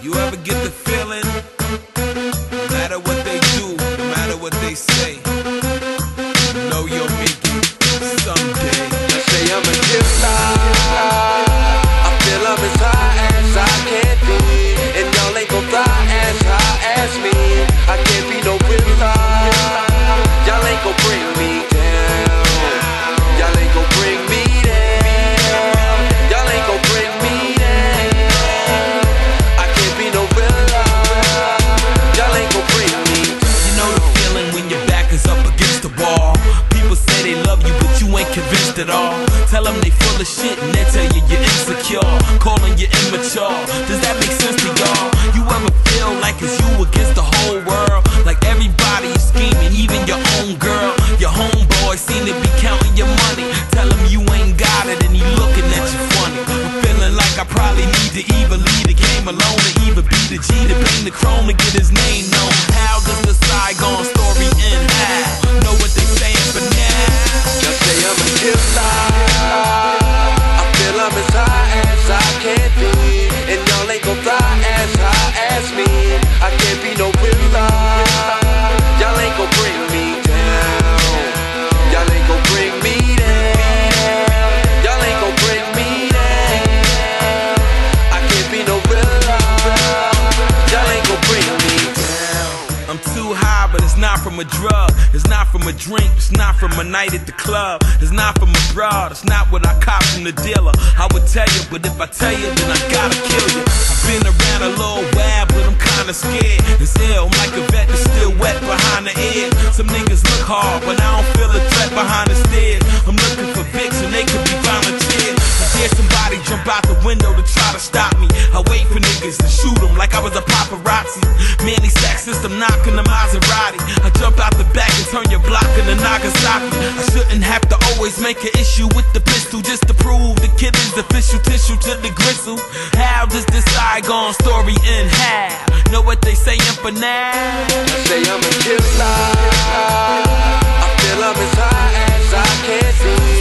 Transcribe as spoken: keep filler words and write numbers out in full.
You ever get the feeling, no matter what they do, no matter what they say, you know you'll make it someday. They say I'm a killer, I feel I'm as high as I can be, and y'all ain't gon' fly as high as me. I can't be no killer, y'all ain't gon' bring me down. Y'all ain't gon' bring me down. Y'all ain't gon' bring me down. I can't be no killer, y'all ain't gon' bring me down. You know the feeling when your back is up against the wall. People say they love you, but you ain't convinced at all. Tell them they full of shit and they tell you you're insecure, calling you immature. Does that make sense to y'all? You ever feel like it's you against the whole world? Like everybody is scheming, even your own girl. Your homeboy seem to be counting your money. Tell him you ain't got it and he looking at you funny. I'm feeling like I probably need to either leave the game alone or either be the G to bang the chrome to get his name known. How does the Saigon story end? How? Know what they saying for now? Just say I'm a killer, I feel I'm as high as I can be, and y'all ain't gon' fly as high as me. I can't be no killer, y'all ain't gon' bring me down. Y'all ain't gon' bring me down. Y'all ain't gon' bring me down. I can't be no killer, y'all ain't gon' bring me down. I'm too high, but it's not from a drug. It's not from a drink, it's not from a night at the club. It's not from a broad, it's not what I cop from the dealer. I would tell you, but if I tell you, then I gotta kill you. I've been around a little while, but I'm kinda scared. It's ill, I'm like a vet that's still wet behind the ears. Some niggas look hard, but I don't feel a threat behind the stairs. I'm looking for Vicks and they could be volunteers. I dare somebody jump out the window to try to stop me. I wait for niggas to shoot them like I was a paparazzi. Manly sack system knocking the Maserati. I jump out the back and turn your block into Nagasaki. I shouldn't have to always make an issue with the pistol just to prove the killing's official tissue to the gristle. How does this Saigon story end? How? Know what they saying for now? I say I'm a killer, I feel I'm as high as I can be,